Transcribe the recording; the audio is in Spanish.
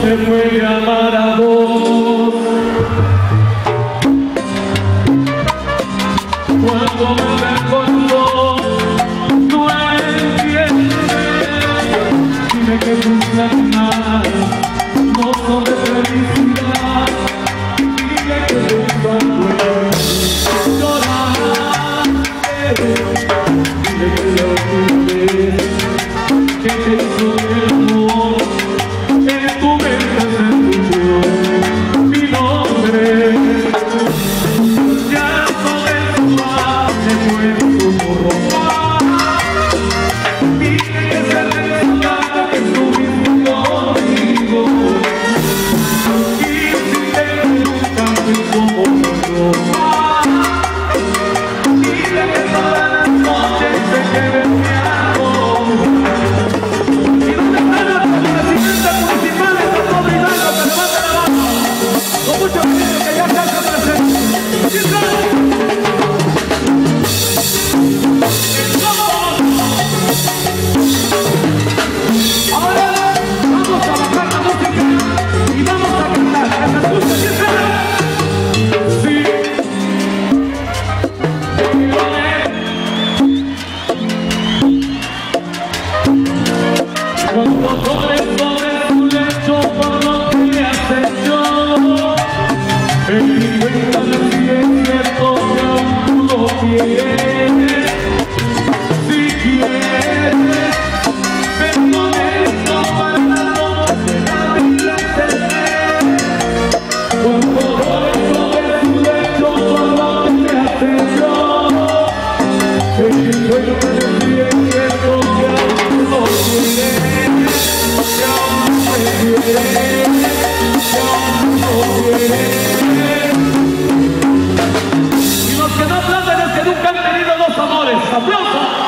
se puede amar a dos. Cuando me recordó, no entiendes. Dime que tus lágrimas no son de felicidad. Dime que nunca puedes llorar. Dime que la última vez que te hizo el amor, en tu mente se escuchó mi nombre. Ya no me puedo robar. Dime que se recordaba que estuviste conmigo. Y si te nunca fui como yo. Dime que todas las noches te quedé mi amor. Y no te paras con la presidenta municipal de San Pedro Hidalgo, que levanta la mano. Con mucho cariño que ya se hace presente. Ahora vamos a bajar la música y vamos a cantar. ¿Me escucha? ¿Sí será? Sí. Cuando corres sobre tu lecho por lo que has hecho, en mi cuenta de cierto que aún tú lo quieres. Si quieres, pero no esto para la noche de la vida se. Cuando corres sobre tu lecho por lo que has hecho, en mi cuenta de cierto que aún tú lo quieres. Que aún te quieres, que aún lo quieres. Y los que no aplauden es que nunca han tenido dos amores. ¡Aplausos!